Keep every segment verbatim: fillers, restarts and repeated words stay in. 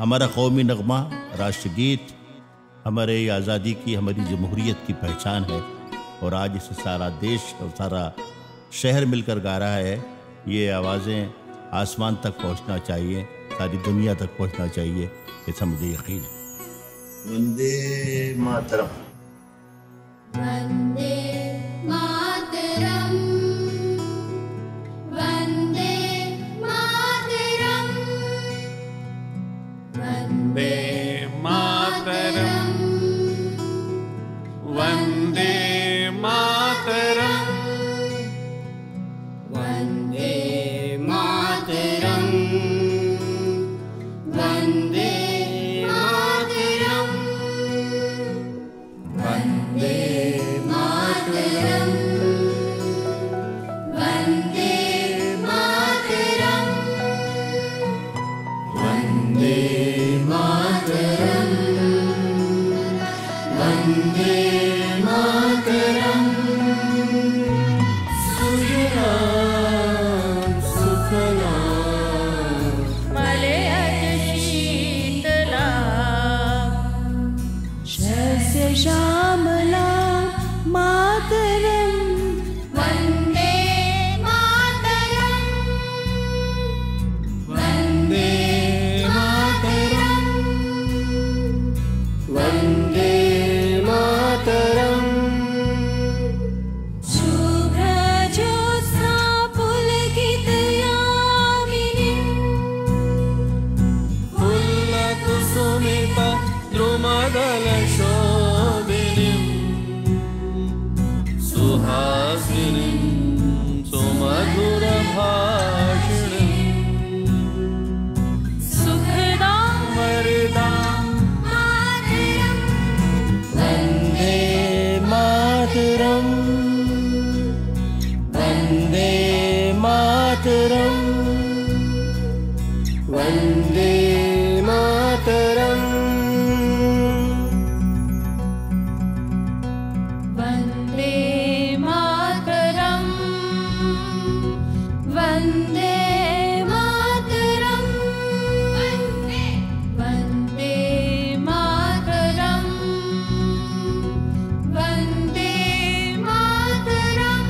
हमारा कौमी नगमा, राष्ट्रगीत हमारे आज़ादी की, हमारी जमहूरियत की पहचान है। और आज इसे सारा देश और सारा शहर मिलकर गा रहा है। ये आवाज़ें आसमान तक पहुंचना चाहिए, सारी दुनिया तक पहुंचना चाहिए, ऐसा मुझे यकीन है। वंदे मातरम। वंदे मातरम, वंदे मातरम, वंदे मातरम, वंदे मातरम, वंदे मातरम, वंदे मातरम, वंदे मातरम, वंदे मातरम, वंदे मातरम, वंदे मातरम। सुजलां सुफलां मलयज शीतलां शस्य श्यामलां मातरं। वंदे मातरं, वंदे मातरं, वंदे मातरं। शुभ्रज्योत्स्ना पुलकितयामिनीं फुल्लकुसुमित द्रुमदलशोभिनीं सुहासिनीं सुमधुरभाषिणीं सुखदां वरदां मातरं। वन्दे मातरम्, वन्दे मातरम्, वन्दे मातरम्। वन्दे मातरं, वन्दे मातरं, वन्दे मातरं, वन्दे मातरं।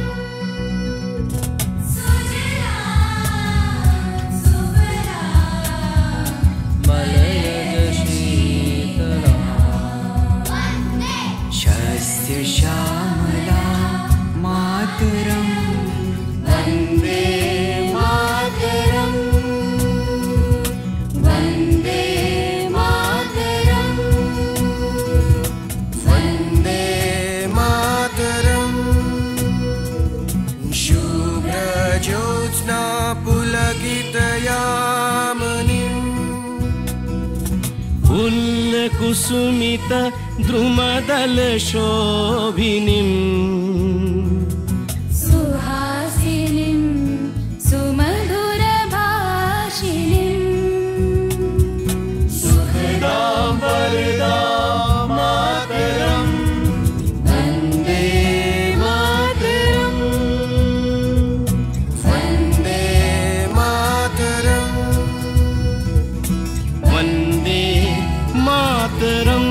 सुजलां सुफलां मलयज शीतलां शस्य श्यामलां मातरं। वन्दे मातरम्, वन्दे मातरं, वन्दे मातरम्। शुभ्रज्योत्स्ना पुलकितयामिनीं फुल्लकुसुमित द्रुमदलशोभिनीं सुहासिनीं सुमधुरभाषिणीं सुखदां वरदां मातरम्। वन्दे मातरम्, वन्दे मातरं। वन्दे मातरम्।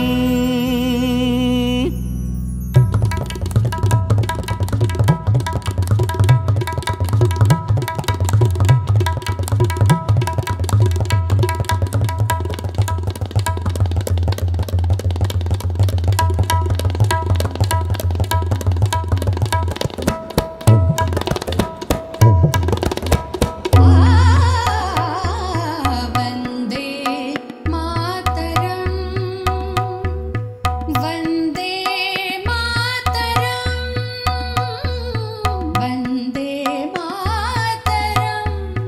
वन्दे मातरं, वन्दे मातरं, वन्दे मातरं,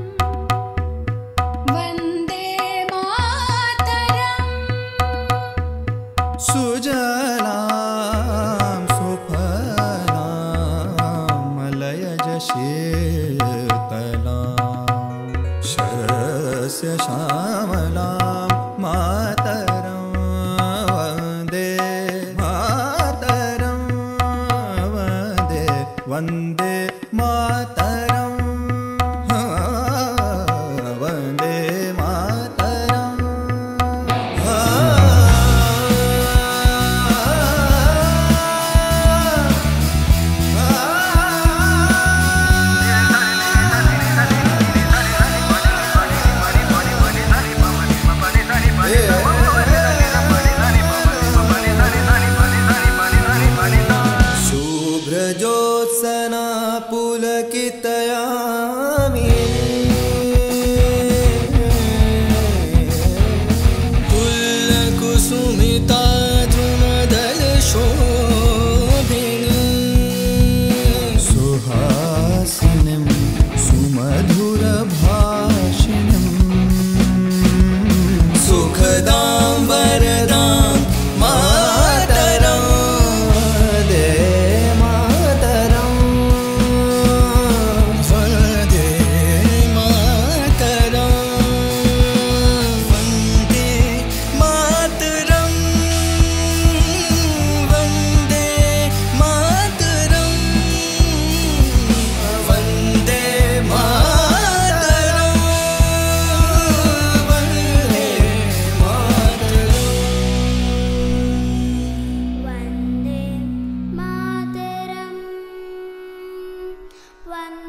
वन्दे मातरं। सुजलां सुफलां मलयज शीतलां शस्य श्यामलां मातरं। वन्दे मातरं, वन्दे वन्दे मातरं, वन्दे मातरम्। वदना पुलकितयामि कुसुमिता धृमदलशोभिनी सुहासिनीं सुमधुरभाषिणीं सुखदां वरदां मातरं वन्दे मातरं वन्दे मातरं वन्दे मातरं वन्दे मातरं वन्दे मातरं वन्दे मातरं वन्दे मातरम्